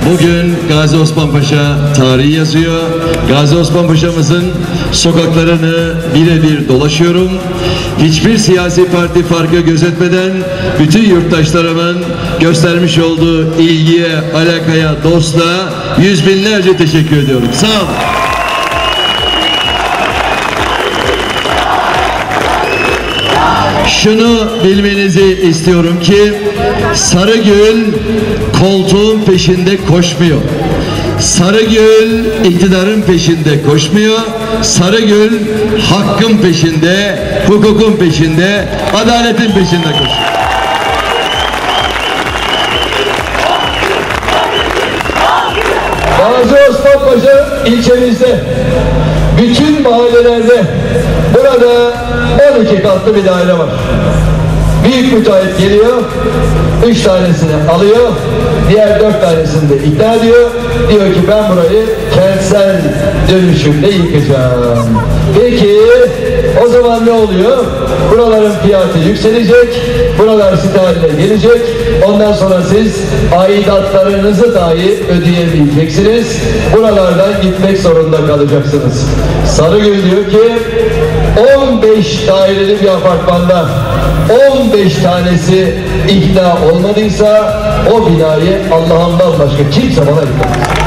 Bugün Gazi Osman Paşa tarihi yazıyor. Gazi Osman Paşa'mızın sokaklarını birebir dolaşıyorum. Hiçbir siyasi parti farkı gözetmeden bütün yurttaşlarımın göstermiş olduğu ilgiye, alakaya, dostluğa yüz binlerce teşekkür ediyorum. Sağ olun. Şunu bilmenizi istiyorum ki Sarıgül koltuğun peşinde koşmuyor. Sarıgül iktidarın peşinde koşmuyor. Sarıgül hakkın peşinde, hukukun peşinde, adaletin peşinde koşuyor. Gazi Osman Paşa ilçemizde bütün mahallelerde burada 12 katlı bir daire var. Büyük müteahhit geliyor, 3 tanesini alıyor, diğer 4 tanesini de ikna ediyor. Diyor ki ben burayı kentsel dönüşümle yıkacağım. Peki o zaman ne oluyor? Buraların fiyatı yükselecek, buralar site haline gelecek. Ondan sonra siz aidatlarınızı dahi ödeyemeyeceksiniz. Buralardan gitmek zorunda kalacaksınız. Sarıgül diyor ki 15 daireli bir apartmanda 15 tanesi ikna olmadıysa o binayı Allah'ımdan başka kimse bana yıkamaz.